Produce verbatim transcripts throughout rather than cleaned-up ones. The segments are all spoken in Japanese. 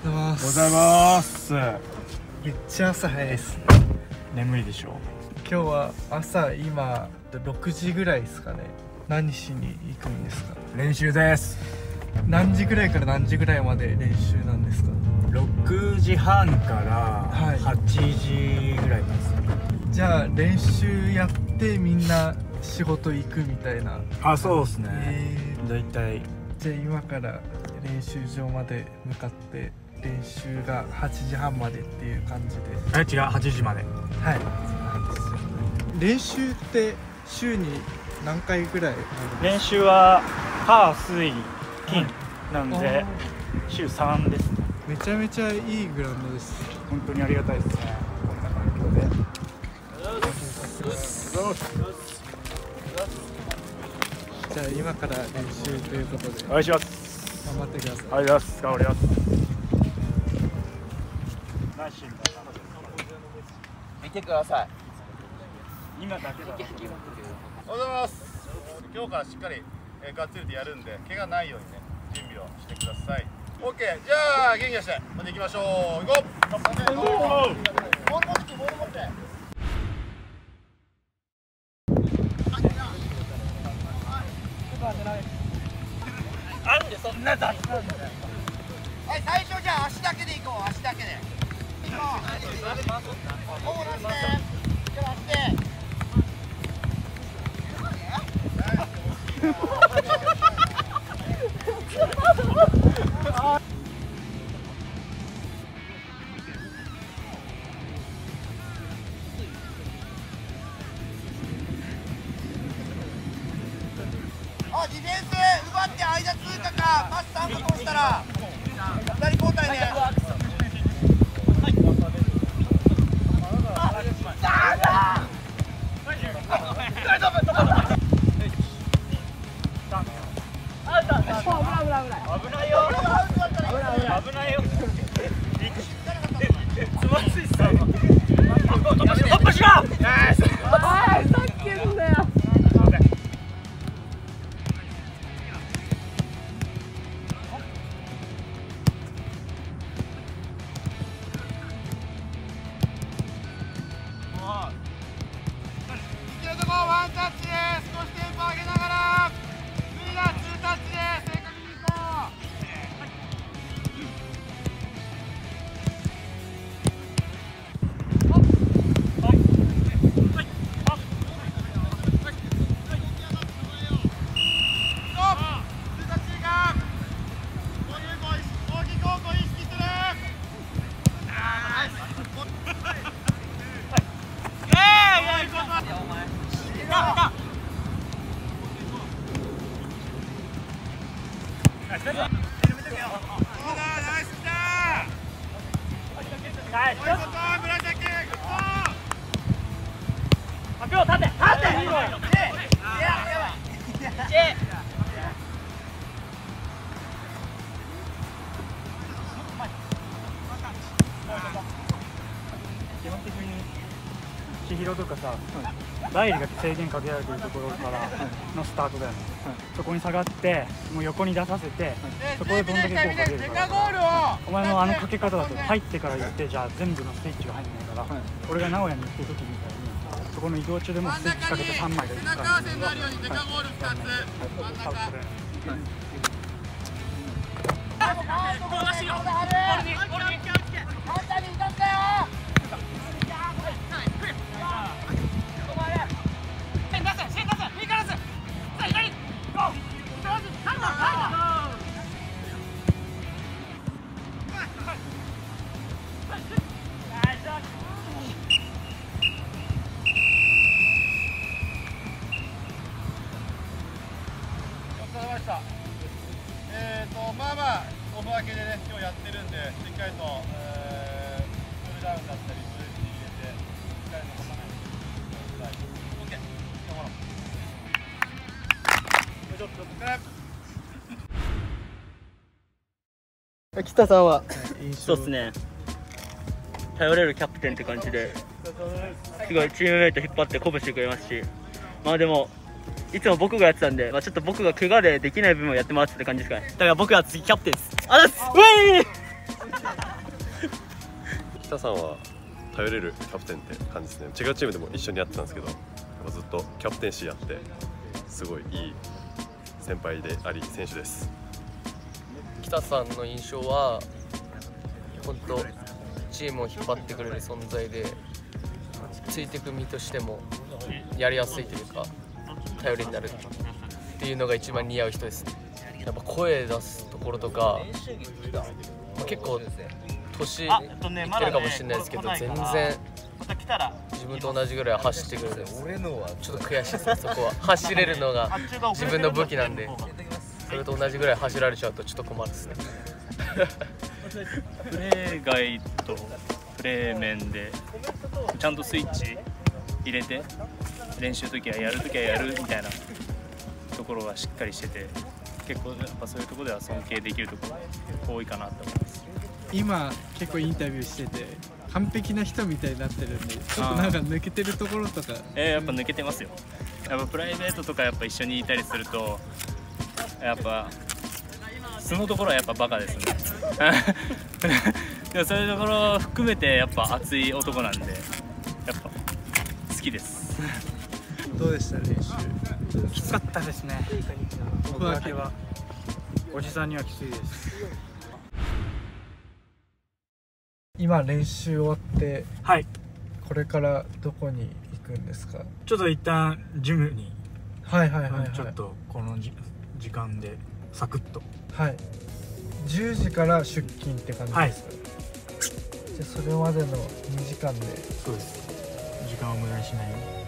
ございます。 めっちゃ朝早いですね。 眠いでしょう。 今日は朝今ろくじぐらいですかね。何しに行くんですか？ 練習です。 何時ぐらいから何時ぐらいまで練習なんですか？ ろくじはんからはちじぐらいです。 じゃあ練習やってみんな仕事行くみたいな。 あ、そうですね。 えー、 だいたいじゃあ今から練習場まで向かって練習がはちじはんまでっていう感じで。 あ、違う、はちじまで。 はい。練習って週に何回ぐらい？ 練習は火水金なんで週さんですね。 めちゃめちゃいいグラウンドです。 本当にありがたいですね。こんな環境で。 じゃあ今から練習ということでお願いします。 頑張ってください。 ありがとうございます。頑張ります。 見てください。 今だけだ。 おはようございます。今日からしっかり、えー、がっつりとやるんで怪我ないようにね準備をしてください。 OK。 じゃあ元気出してまた行きましょう。行こう。ボール持ってボール持って。 なんでそんな雑なんだよ。 はい、最初じゃあ足だけで行こう。足だけで行こう。ほぼなしで。じゃあ足で。あ、ディフェンス奪って間通過かパスさんか通したらふたり交代ね。ワンタッチで少しテンポ上げながら無理なツータッチで正確にいこ基本的に千尋とかさ、ライリが制限かけられてるところからのスタートだよね。そこに下がってもう横に出させて、そこでどんだけ効果出るから。お前のあのかけ方だと入ってから言ってじゃあ全部のスイッチが入んないから、俺が名古屋に行ってる時みたいにそこの移動中でもスイッチかけてさんまいでいくから。 えーとまあまあオフ明けでね今日やってるんでしっかりと、えー、クールダウンだったりストレッチ入れてしっかりとかかないでください。 OK。 頑張ろう。ちょっと北さんはそうですね、頼れるキャプテンって感じで、すごいチームメイト引っ張って鼓舞してくれますし、まあでもいつも僕がやってたんで、まあ、ちょっと僕が怪我でできない部分をやってもらってた感じですかね。だから僕は次キャプテンです。あざっす。ウェイ北さんは頼れるキャプテンって感じですね。違うチームでも一緒にやってたんですけど、やっぱずっとキャプテンシーやってすごいいい先輩であり選手です。 北さんの印象は本当チームを引っ張ってくれる存在で、ついてく身としてもやりやすいというか頼りになるっていうのが一番似合う人ですね。やっぱ声出すところとか、まあ、結構年いってるかもしれないですけど、全然自分と同じぐらい走ってくるんです。ちょっと悔しいですね、そこは。走れるのが自分の武器なんで、それと同じぐらい走られちゃうとちょっと困るですね。 プレー外とプレー面でちゃんとスイッチ入れて、練習の時はやる時はやるみたいなところがしっかりしてて、結構やっぱそういうところでは尊敬できるところ多いかなと思います。 今結構インタビューしてて完璧な人みたいになってるんで、ちょっとなんか抜けてるところとか。 えー、やっぱ抜けてますよ。やっぱプライベートとかやっぱ一緒にいたりすると、やっぱそのところはやっぱバカですね。でもそういうところを含めてやっぱ熱い男なんで、やっぱ好きです。 どうでした練習？ きつかったですね。僕だけはおじさんにはきついです。 今練習終わってはい、 これからどこに行くんですか？ ちょっと一旦ジムに、 はいはいはいはい、 ちょっとこのじ時間でサクッと。 はい、じゅうじから出勤って感じですか？はい、じゃあそれまでのにじかんで。 そうです、時間を無駄にしないように。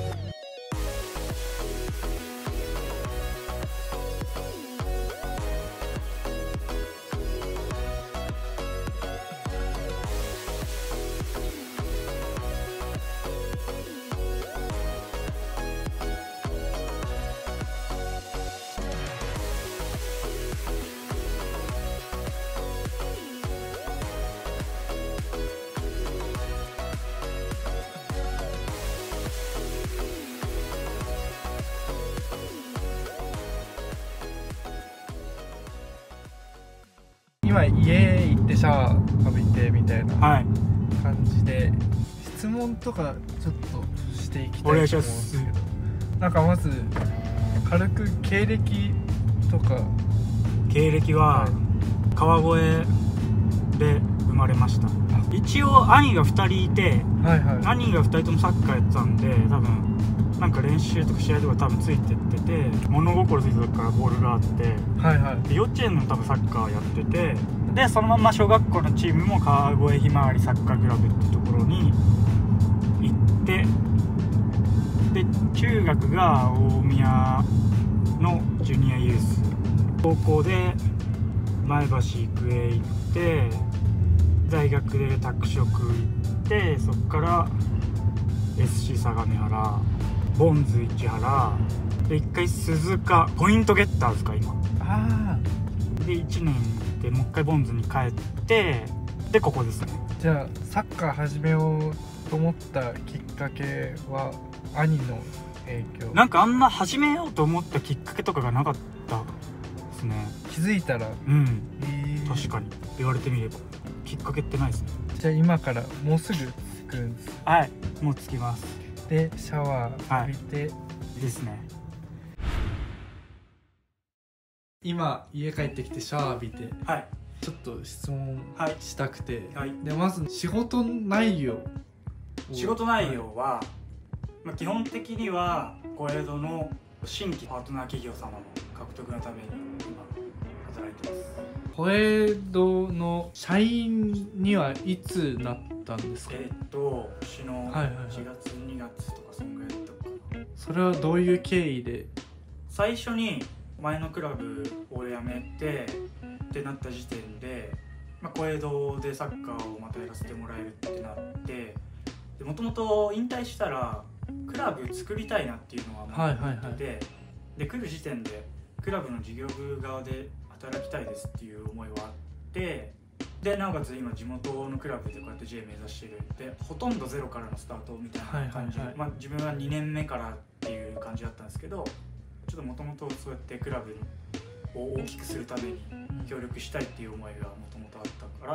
今家行ってシャワー浴びてみたいなはい感じで、質問とかちょっとしていきたいと思うんですけど、なんかまず軽く経歴とか。 経歴は川越で生まれました。一応兄がふたりいて、 はいはい、 兄がふたりともサッカーやってたんで、多分なんか練習とか試合とか多分ついてってて、物心ついた時からボールがあって、はいはい、で幼稚園の多分サッカーやってて、でそのまま小学校のチームも川越ひまわりサッカークラブっていうところに行って、で中学が大宮のジュニアユース、高校で前橋育英行って、大学で拓殖行って、そこから エスシー 相模原、ボンズ市原で、一回鈴鹿ポイントゲッターズか今。あでいちねんでもう一回ボンズに帰って、でここですね。 じゃあサッカー始めようと思ったきっかけは兄の影響？ なんかあんま始めようと思ったきっかけとかがなかったですね。 気づいたら。 うん、えー、確かに言われてみればきっかけってないですね。 じゃあ今からもうすぐ着くんです？ はい、もう着きます。 でシャワー浴びて、はい、 ですね。 今家帰ってきてシャワー浴びて、はい、ちょっと質問したくて、はいはい、でまず仕事内容。 仕事内容は、まあ、基本的には小江戸の新規パートナー企業様の獲得のために今働いてます。 小江戸の社員にはいつなったんですか？ えー、っと今年のいちがつにがつとかそんぐらいだったかな。 それはどういう経緯で？ 最初に前のクラブを辞めてってなった時点で、まあ、小江戸でサッカーをまたやらせてもらえるってなって、もともと引退したらクラブ作りたいなっていうのは思ってて、はいはいはい、で来る時点でクラブの事業部側で働きたいですっていう思いはあって、でなおかつ今地元のクラブでこうやって ジェイ 目指してるで、ほとんどゼロからのスタートみたいな感じで、はいはいはい、まあ、自分はにねんめからっていう感じだったんですけど、ちょっともともとそうやってクラブを大きくするために協力したいっていう思いがもともとあったから、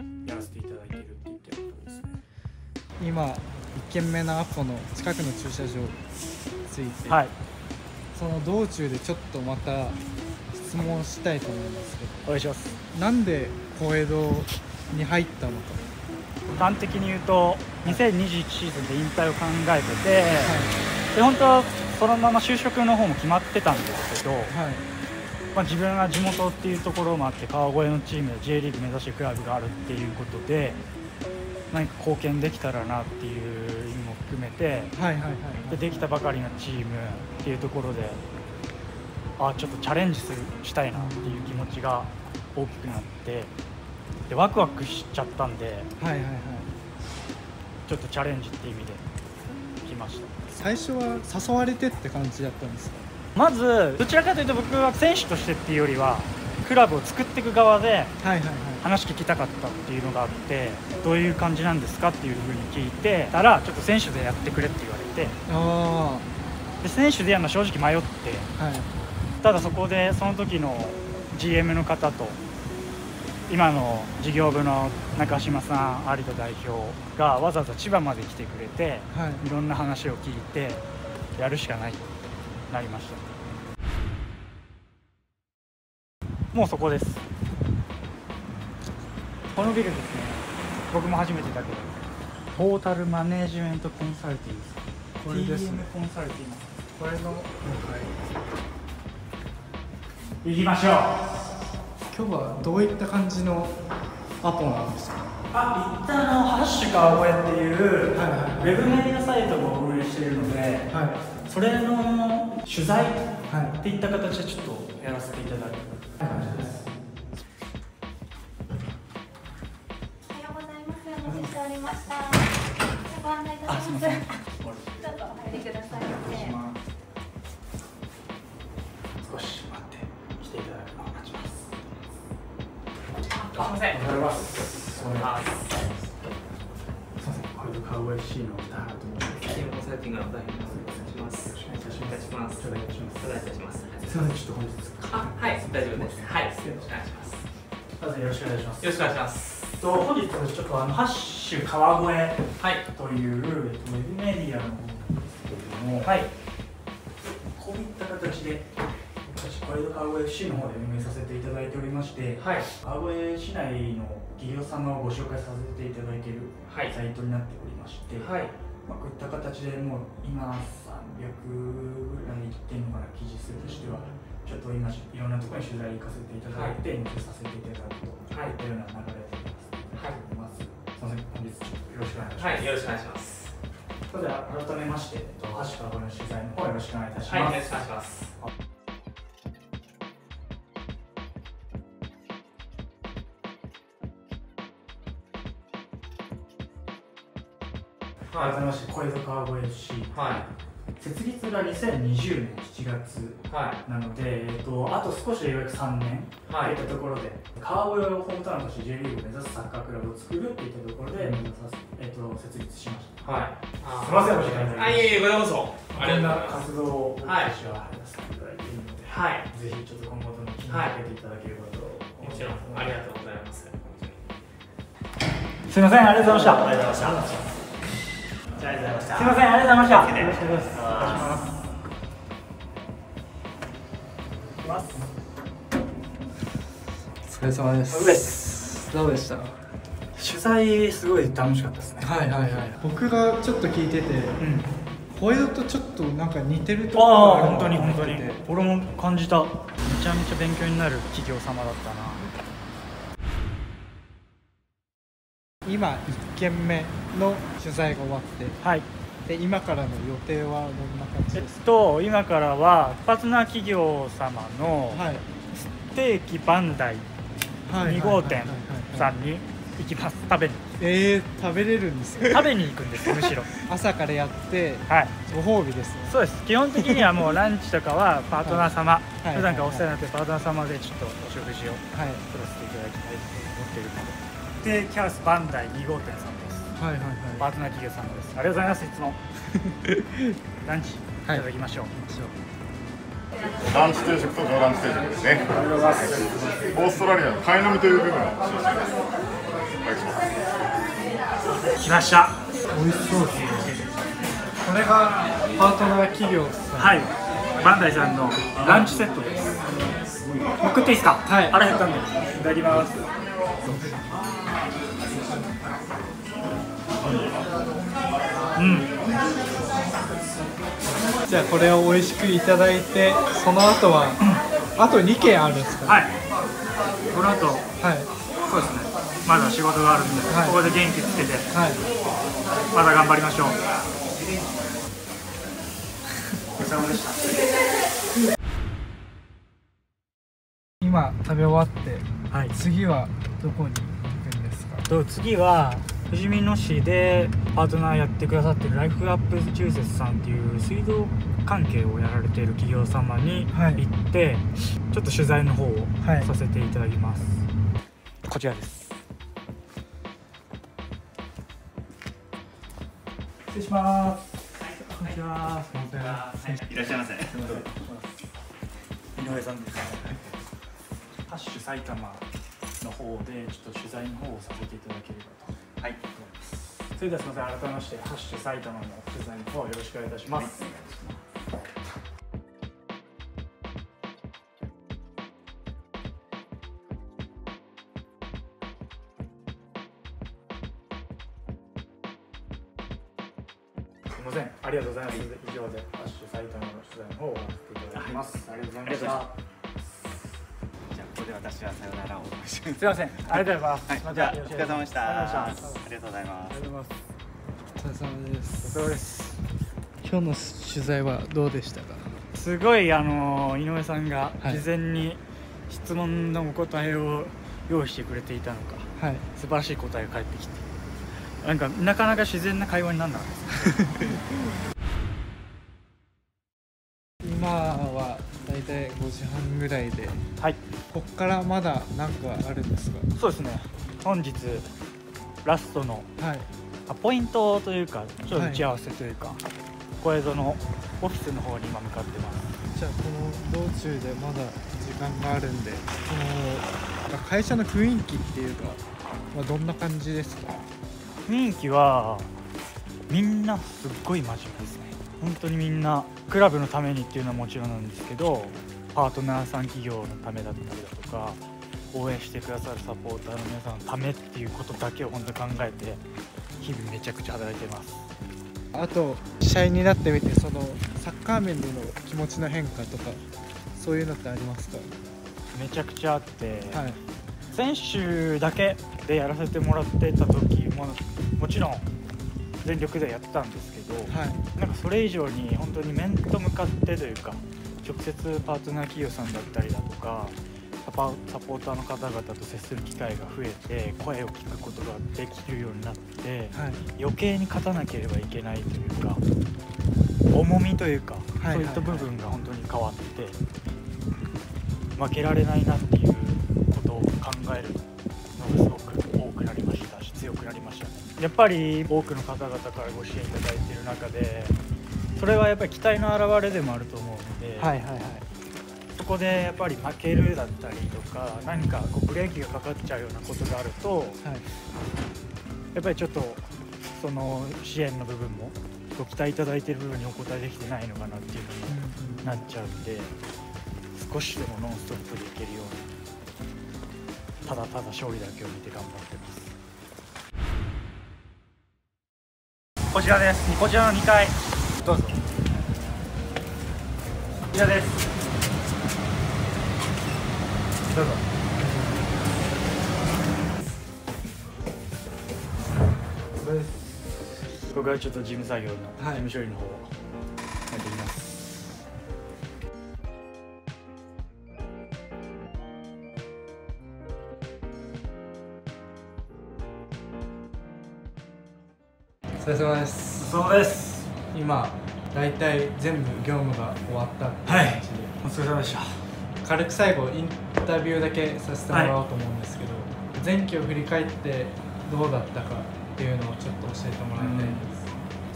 やらせていただいているって言ってることですね。 今いっけんめのアポの近くの駐車場について、 はい、 その道中でちょっとまた質問したいと思うんですけど、 お願いします。 なんで小江戸に入ったのか。 端的に言うとにせんにじゅういちシーズンで引退を考えてて、はい、で本当はそのまま就職の方も決まってたんですけど、はい、まあ、自分が地元っていうところもあって川越のチームで J リーグ目指してるクラブがあるっていうことで何か貢献できたらなっていう意味も含めて、はいはいはい、でできたばかりのチームっていうところであちょっとチャレンジするしたいなっていう気持ちが大きくなってでワクワクしちゃったんで、はいはいはい、ちょっとチャレンジっていう意味で来ました。 最初は誘われてって感じだったんですか？ まずどちらかというと僕は選手としてっていうよりはクラブを作っていく側で話聞きたかったっていうのがあってどういう感じなんですかっていうふうに聞いてたらちょっと選手でやってくれって言われてあで選手でやるのは正直迷って、はい、ただそこでその時の ジーエム の方と今の事業部の中島さん有田代表がわざわざ千葉まで来てくれて、はい、いろんな話を聞いてやるしかないとなりました。もうそこです。このビルですね、僕も初めてだけどトータルマネージメントコンサルティングこれですね、ティーエム コンサルティングこれの向かい行きましょう。 今日はどういった感じのアポなんですか？ あ、一旦のハッシュ川越っていう、はいはい、ウェブメディアサイトを運営しているので、はい、それの取材っていった形でちょっとやらせていただく感じです。 おはようございます。お待ちしておりました。ご案内いたします。どうぞお入りください。 少し待って来ていただくのを待ちます。 すみません。 おはようございます。おはようございます。すみません。これで川越 シー の田原と申します。 チームコンサルティングの田原と申します。よろしくお願いいたします。お願いいたします。お願いいたします。 すみません、ちょっと本日あ、はい、大丈夫です。はい、よろしくお願いします。 まずよろしくお願いします。 よろしくお願いします。 と本日ちょっとあのハッシュ川越という、はい、ウェブメディアの方なんですけれども、はい、こういった形で私小江戸川越 シー の方で運営させていただいておりまして、はい、川越市内の企業様をご紹介させていただいているサイトになっておりまして、はい、まあ、こういった形でもう今さんびゃくぐらいいってるのかな、記事数としてはちょっと今いろんなところに取材行かせていただいて、入手させていただくといったような流れでます。はい、すみません、本日よろしくお願いします。 はい、よろしくお願いします。 それでは改めまして、ハッシュ川越の取材の方よろしくお願いいたします。 はい、よろしくお願いします。 改めまして、小江戸川越 エフシー、はい、設立がにせんにじゅうねんしちがつなので、はい、えっと、あと少しでようやくさんねんといったところで、川越をホームタウンとして J リーグを目指すサッカークラブを作るっていったところで、うん、えっと、設立しました。はい、すみません、お時間いただきまして。 あ、いえいえ、こちらこそ。 こんな活動を僕たちはやらせていただいているので、はい、ぜひちょっと今後とも気にかけていただければと思います。 もちろん、ありがとうございます。 すみません、ありがとうございました。 ありがとうございました。ありがとうございました。 すみません、ありがとうございました。よろしくお願いします。 お疲れ様です。 です。 どうでした？ 取材すごい楽しかったですね。 はいはいはい。僕がちょっと聞いてて、うん、小江戸とちょっとなんか似てるところがある。 本当に本当に。俺も感じた。めちゃめちゃ勉強になる企業様だったな。 今いっけんめの取材が終わって、はい、で今からの予定はどんな感じですか？ えっと今からはパートナー企業様のステーキバンダイに号店さんに行きます。食べに。 えー、食べれるんですよ。 食べに行くんですむしろ。 朝からやって、はい、ご褒美ですね。 そうです。基本的にはもうランチとかはパートナー様、はい、普段からお世話になっているパートナー様でちょっとお食事を取らせていただきたいと思っているので。ステーキハウスバンダイに号店さんです。はいはいはい。パートナー企業さんです。ありがとうございます。いつもランチいただきましょう。 ランチ定食と上ランチ定食ですね。オーストラリアのパイの実という部分を使用しています。 来ました。 美味しそうですね。これがパートナー企業さん。 はい、バンダイさんのランチセットです。送っていいですか？はい、腹減ったんでいただきます。うん、 じゃあこれを美味しくいただいて、その後は、うん、あとにけんあるんですか？ はい、この後、 はい、 そうですね、まだ仕事があるんで、はい、ここで元気つけて、はい、まだ頑張りましょう。お疲れ様でした。 今食べ終わって、 はい、 次はどこに行くんですか？ と次はふじみ野市でパートナーやってくださってるライフアップ中節さんっていう水道関係をやられている企業様に行って、はい、ちょっと取材の方をさせていただきます、はい、こちらです。失礼します。こんにちは。すみません。 いらっしゃいませ。 井上さんです。ハッシュ埼玉の方でちょっと取材の方をさせていただければと。はい、それではすみません、改めましてハッシュ埼玉の取材の方よろしくお願いいたします。はい、すみません、ありがとうございます。以上でハッシュ埼玉の取材の方を終わらせていただきます。はい、ありがとうございました。 じゃあここで私はさよならを。 すみません、ありがとうございます。 はい、じゃあお疲れ様でした。ありがとうございます。 お疲れ様です。 お疲れ様です。 今日の取材はどうでしたか？ すごい、あの井上さんが事前に質問のお答えを用意してくれていたのか、はい、素晴らしい答えが返ってきて、なんかなかなか自然な会話にならなかったです。 今はだいたいごじはんぐらいで、はい、ここからまだ何かあるんですか？ そうですね、本日ラストの、はい、ポイントというかちょっと打ち合わせというか、はい、小江戸のオフィスの方に今向かってます。 じゃあこの道中でまだ時間があるんで、この会社の雰囲気っていうか、まあ、どんな感じですか？ 雰囲気はみんなすっごい真面目ですね。本当にみんなクラブのためにっていうのはもちろんなんですけど、パートナーさん企業のためだったりだとか、応援してくださるサポーターの皆さんのためっていうことだけを本当に考えて日々めちゃくちゃ働いてます。 あと試合になってみて、そのサッカー面での気持ちの変化とかそういうのってありますか？ めちゃくちゃあって、はい、選手だけでやらせてもらってた時ももちろん全力でやってたんですけど、はい、なんかそれ以上に本当に面と向かってというか、直接パートナー企業さんだったりだとかサポーターの方々と接する機会が増えて、声を聞くことができるようになって、はい、余計に勝たなければいけないというか、重みというか、はい、そういった部分が本当に変わって、負けられないなっていうことを考えるのがすごく多くなりましたし、強くなりましたね。やっぱり多くの方々からご支援いただいている中で、それはやっぱり期待の表れでもあると思うので、はいはいはい、そこでやっぱり負けるだったりとか、何かこうブレーキがかかっちゃうようなことがあると、はい、やっぱりちょっとその支援の部分もご期待いただいている部分にお応えできてないのかなっていうふうになっちゃうんで、少しでもノンストップでいけるようにただただ勝利だけを見て頑張ってます。こちらです。こちらのにかいどうぞ。こちらです。どうぞ。ここからちょっと事務作業の、はい、事務処理の方をやっていきます。 お疲れ様です。 お疲れ様です。 今だいたい全部業務が終わったっていう感じで、はい、 お疲れ様でした。 軽く最後インタビューだけさせてもらおうと思うんですけど、はい、前期を振り返ってどうだったかっていうのをちょっと教えてもらいたいです。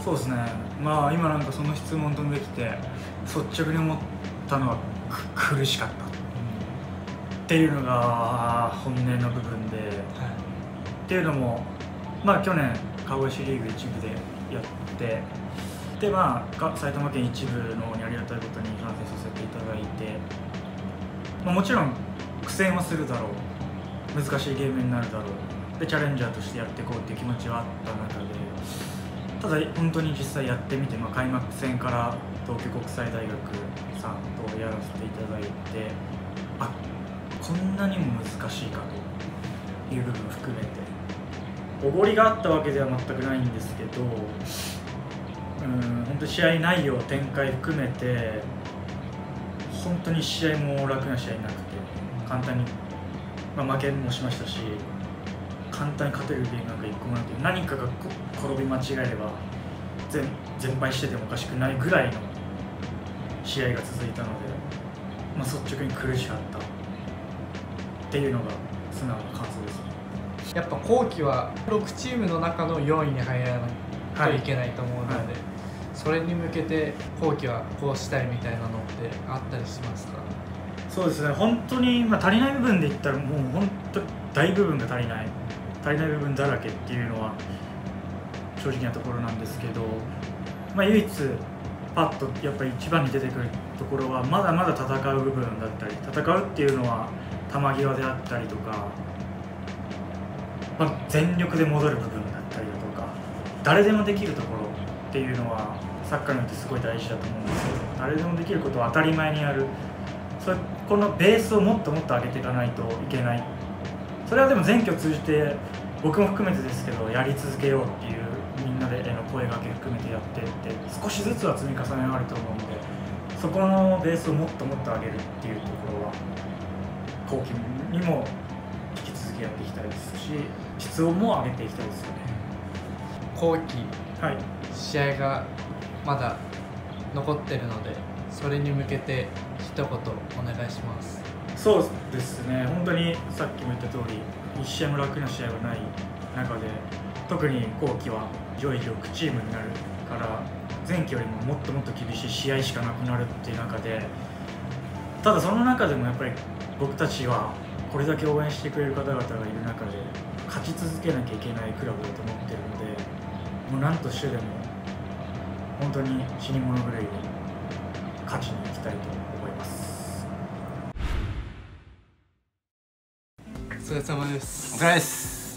うん、そうですね、まあ今なんかその質問飛んできて率直に思ったのは苦しかった、うん、っていうのが本音の部分で、はい、 っていうのも、まあ、去年川越市リーグ一部でやってで、まあ、埼玉県一部の方にありがたいことに観戦させていただいて、まあ、もちろん苦戦はするだろう、難しいゲームになるだろうでチャレンジャーとしてやっていこうっていう気持ちはあった中で、ただ本当に実際やってみて、まあ、開幕戦から東京国際大学さんとやらせていただいて、あ、こんなにも難しいかという部分を含めて、おごりがあったわけでは全くないんですけど、うん本当に試合内容展開含めて本当に試合も楽な試合なくて、簡単に、まあ、負けもしましたし、簡単に勝てるゲームなんかいっこもなくて、何かが転び間違えれば 全, 全敗しててもおかしくないぐらいの試合が続いたので、まあ、率直に苦しかったっていうのが素直な感想ですね。 やっぱ後期はろくチームの中のよんいに入らないといけないと思うので、はいはい、それに向けて後期はこうしたいみたいなのってあったりしますか？ そうですね、本当に、まあ、足りない部分で言ったらもう本当に大部分が足りない足りない部分だらけっていうのは正直なところなんですけど、まあ、唯一パッとやっぱり一番に出てくるところはまだまだ戦う部分だったり、戦うっていうのは球際であったりとか、まあ、全力で戻る部分だったりだとか、誰でもできるところっていうのはサッカーにおいてすごい大事だと思うんですけど、誰でもできることを当たり前にやる、それこのベースをもっともっと上げていかないといけない。それはでも全局通じて僕も含めてですけどやり続けようっていうみんなでの声掛け含めてやっていって少しずつは積み重ねがあると思うので、そこのベースをもっともっと上げるっていうところは後期にも引き続きやっていきたいですし、質をも上げていきたいですよね。 後期、 はい、 試合がまだ残ってるので、それに向けて一言お願いします。 そうですね、本当にさっきも言った通りいち試合も楽な試合はない中で、特に後期は上位ろくチームになるから前期よりももっともっと厳しい試合しかなくなるっていう中で、ただその中でもやっぱり僕たちはこれだけ応援してくれる方々がいる中で勝ち続けなきゃいけないクラブだと思ってるので、もう何としてでも本当に死に物狂いに勝ちに行きたいと思います。 お疲れ様です。 お疲れです。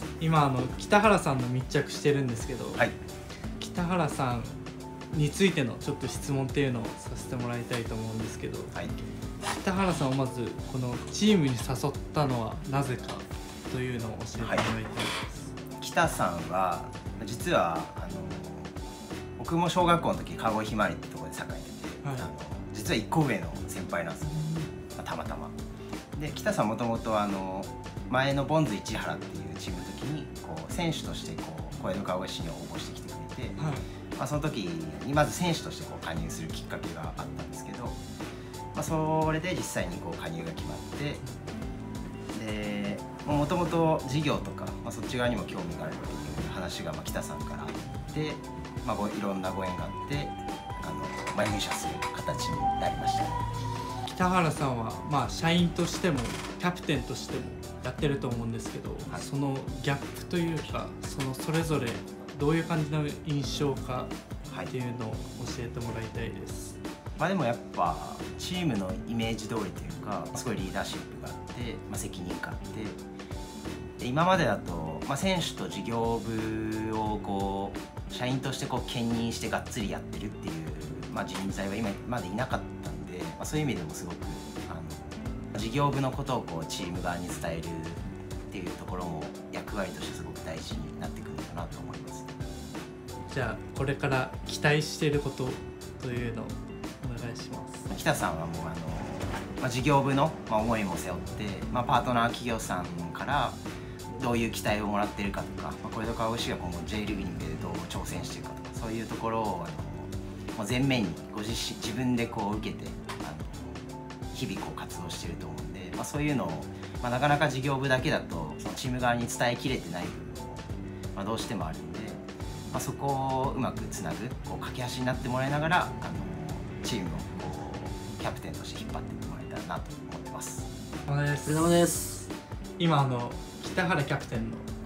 今あの北原さんの密着してるんですけど、 はい、 北原さんについてのちょっと質問っていうのをさせてもらいたいと思うんですけど、 はい、 北原さんをまずこのチームに誘ったのはなぜかというのを教えてもらいたいです。はい、 北さんは実はあの僕も小学校の時川越ひまわりってところで栄えてて、はい、あの実はいっこ上の先輩なんですよね、まあ、たまたま。で北さんもともとあの前のボンズ市原っていうチームの時にこう選手としてこう小江戸川越市に応募してきてくれて、はい、まあ、その時にまず選手としてこう加入するきっかけがあったんですけど、まあ、それで実際にこう加入が決まって、でもともと事業とか、まあ、そっち側にも興味があるっていう話がまあ北さんからあって、まあ、ごいろんなご縁があってあの、まあ、入社する形になりましたね。 北原さんは、まあ、社員としてもキャプテンとしてもやってると思うんですけど、はい、そのギャップというかそのそれぞれどういう感じの印象かっていうのを教えてもらいたいです。 はい、まあ、でもやっぱチームのイメージ通りというかすごいリーダーシップがあって、まあ、責任感あって、で今までだと、まあ、選手と事業部をこう社員としてこう兼任してがっつりやってるっていう、まあ、人材は今までいなかったんで、まあ、そういう意味でもすごくあの事業部のことをこうチーム側に伝えるっていうところも役割としてすごく大事になってくるのかなと思います。 じゃあこれから期待していることというのをお願いします。 北さんはもうあの、まあ、事業部の思いも背負って、まあ、パートナー企業さんからどういう期待をもらっているかとか、まあ、小江戸川越市が今後 J リーグに向けてどう挑戦していくかとか、そういうところをあのもう前面にご自身自分でこう受けてあの日々こう活動していると思うんで、まあ、そういうのを、まあ、なかなか事業部だけだとそのチーム側に伝えきれてない部分も、まあ、どうしてもあるんで、まあ、そこをうまくつなぐこう架け橋になってもらいながらあのチームをこうキャプテンとして引っ張っていってもらえたらなと思ってます。 お疲れ様です。 お疲れ様です。 今あの北原キャプテンの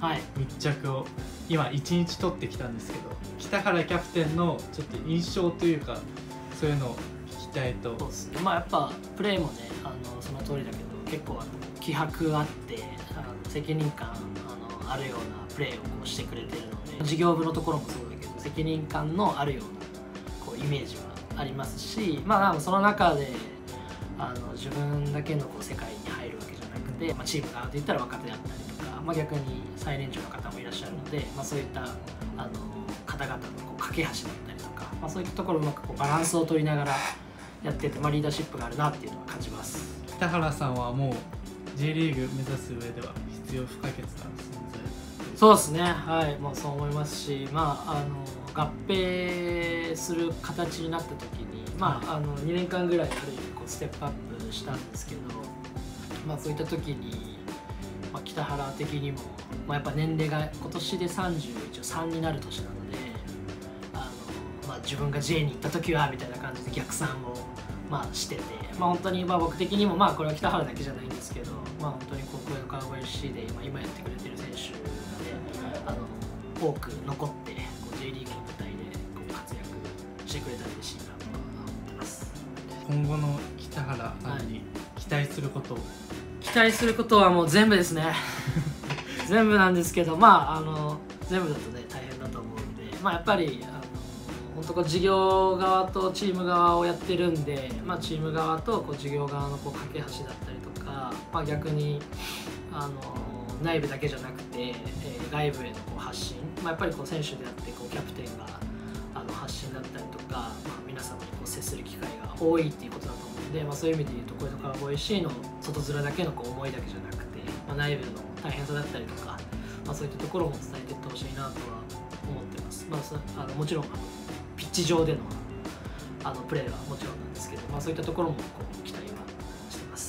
密着を今いちにち取ってきたんですけど、北原キャプテンのちょっと印象というかそういうのを聞きたいと。 そうですね、まあやっぱプレーもね、あのその通りだけど結構あの気迫あってあの責任感あのあるようなプレーをこうしてくれてるので、事業部のところもそうだけど責任感のあるようなこうイメージはありますし、まあその中であの自分だけのこう世界に入るわけじゃなくて、まあ、チームがあると言ったら若手だったりとか、まあ、逆に最年長の方もいらっしゃるので、まあ、そういったあの方々のこう架け橋だったりとか、まあ、そういったところをうまくこうバランスを取りながらやってて、まあ、リーダーシップがあるなっていうのは感じます。 北原さんはもう J リーグ目指す上では必要不可欠な存在。 そうですね、はい、もうそう思いますし、まあ、あの合併する形になった時に、まあ、あのにねんかんぐらいある意味こうステップアップしたんですけど、まあ、そういった時に、まあ、北原的にも、まあ、やっぱ年齢が今年でさんじゅうさんになる年なので、あの、まあ、自分が J に行った時はみたいな感じで逆算を、まあ、してて、まあ、本当にまあ僕的にも、まあ、これは北原だけじゃないんですけど、まあ、本当に高校の川越 エフシー で今今やってくれてる選手で、あの多く残ってこう J リーグの舞台でこう活躍してくれたら嬉しいなと思ってます。 今後の北原さんに期待することを、はい、 期待することはもう全部ですね全部なんですけど、まああの全部だとね大変だと思うんで、まあ、やっぱりあの本当こう事業側とチーム側をやってるんで、まあ、チーム側とこう事業側のこう架け橋だったりとか、まあ、逆にあの内部だけじゃなくて、えー、外部へのこう発信、まあ、やっぱりこう選手であってこうキャプテンがあの発信だったりとか、まあ、皆様にこう接する機会が多いっていうことだと思うので、まあ、そういう意味で言うとこういう川越 エフシー の外面だけのこう思いだけじゃなくて、まあ、内部の大変さだったりとか、まあ、そういったところも伝えていってほしいなとは思ってます。まあ、あのもちろんあのピッチ上でのあのプレーはもちろんなんですけど、まあ、そういったところもこう期待はしてます。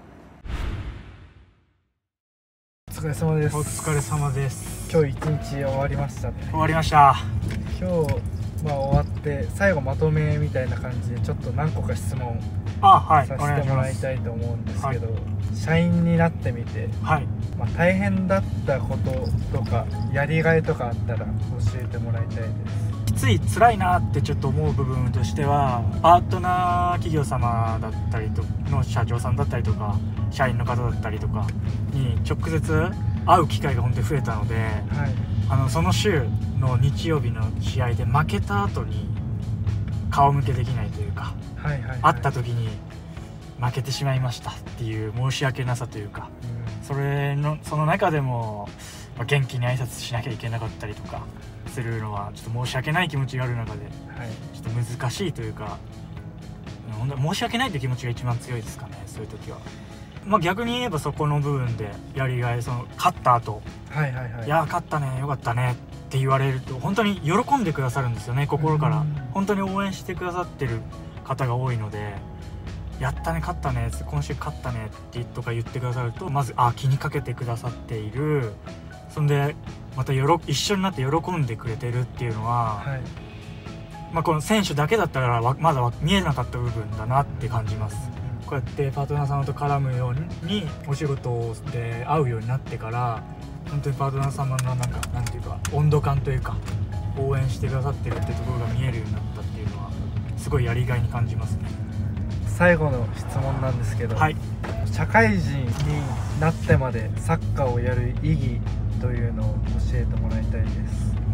お疲れ様です。 お疲れ様です。 今日一日終わりましたね。 終わりました。 今日、まあ、終わって最後まとめみたいな感じでちょっと何個か質問あ、はい、 させてもらいたいと思うんですけど、 はい、 社員になってみて、はい、まあ、大変だったこととかやりがいとかあったら教えてもらいたいです。 きつい辛いなってちょっと思う部分としては、パートナー企業様だったりとの社長さんだったりとか社員の方だったりとかに直接会う機会が本当に増えたので、はい、あのその週の日曜日の試合で負けた後に顔向けできないというか、はいはいはい、会った時に負けてしまいましたっていう申し訳なさというか、うん、それのその中でも、まあ、元気に挨拶しなきゃいけなかったりとかするのはちょっと申し訳ない気持ちがある中で、はい、ちょっと難しいというか、本当に申し訳ないという気持ちが一番強いですかね、そういう時は。まあ、逆に言えばそこの部分でやりがい、その勝った後、はいはいはい、いや勝ったねよかったねって言われると本当に喜んでくださるんですよね、心から。本当に応援してくださってる方が多いので、やったね勝ったね今週勝ったねってとか言ってくださると、まずあ気にかけてくださっている、そんでまたよろ一緒になって喜んでくれてるっていうのは、はい、まあ、この選手だけだったらまだ見えなかった部分だなって感じます。こうやってパートナーさんと絡むようにお仕事で会うようになってから、本当にパートナー様のなんかなんていうか温度感というか応援してくださってるってところが見えるようになったっていうのはすごいやりがいに感じますね。 最後の質問なんですけど、はい、社会人になってまでサッカーをやる意義というのを教えてもらいたいです。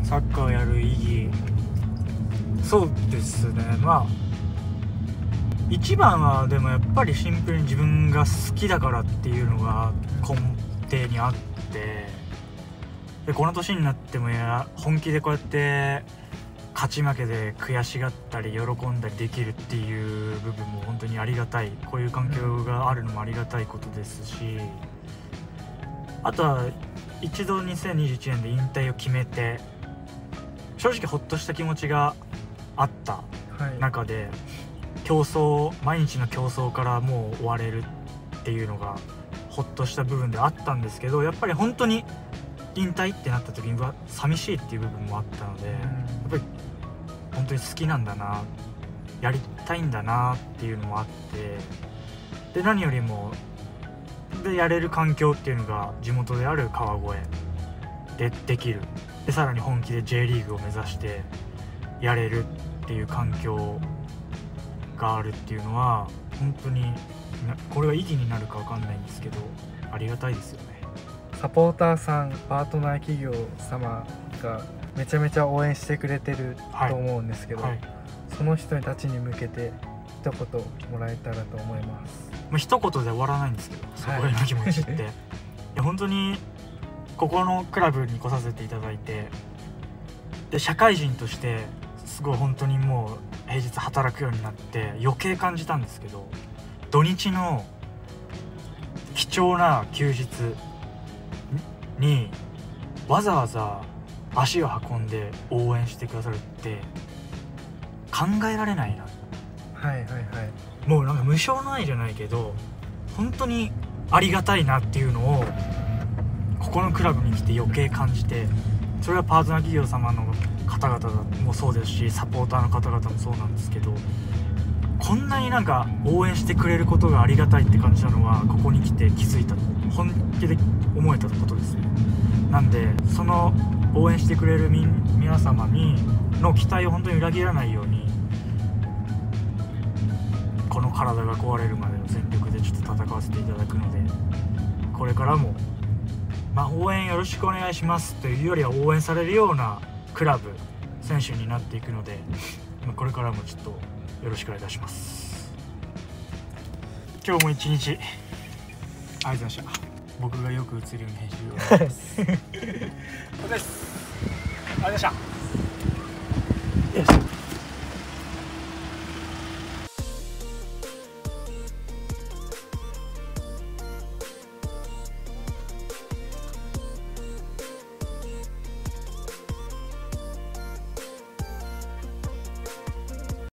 サッカーをやる意義、そうですね、まあ一番はでもやっぱりシンプルに自分が好きだからっていうのが根底にあって、でこの年になってもや本気でこうやって勝ち負けで悔しがったり喜んだりできるっていう部分も本当にありがたい、こういう環境があるのもありがたいことですし、あとは一度にせんにじゅういちねんで引退を決めて正直ほっとした気持ちがあった中で、はい、競争毎日の競争からもう終われるっていうのがほっとした部分であったんですけど、やっぱり本当に引退ってなった時には寂しいっていう部分もあったので、やっぱり本当に好きなんだな、やりたいんだなっていうのもあって、で何よりもでやれる環境っていうのが地元である川越でできるでさらに本気で J リーグを目指してやれるっていう環境があるっていうのは本当にこれが意義になるか分かんないんですけどありがたいですよね。 サポーターさんパートナー企業様がめちゃめちゃ応援してくれてると思うんですけど、はいはい、その人たちに向けて一言もらえたらと思います。 まあ、一言で終わらないんですけどそこへの気持ちって、はい、いや本当にここのクラブに来させていただいてで社会人としてすごい本当にもう平日働くようになって余計感じたんですけど土日の貴重な休日にわざわざ足を運んで応援してくださるって考えられないな。 はいはいはい。 もうなんか無償の愛じゃないけど本当にありがたいなっていうのをここのクラブに来て余計感じて、それはパートナー企業様の方々もそうですしサポーターの方々もそうなんですけど、こんなになんか応援してくれることがありがたいって感じたのはここに来て気づいた、本気で思えたことですね。なんでその応援してくれるみ皆様にの期待を本当に裏切らないようにこの体が壊れるまでの全力でちょっと戦わせていただくので、これからも、まあ、応援よろしくお願いしますというよりは応援されるようなクラブ選手になっていくので、まあ、これからもちょっとよろしくお願いいたします。今日も一日ありがとうございました。僕がよく映るように編集をお願いします。お疲れ様です。ありがとうございました。よいしょ。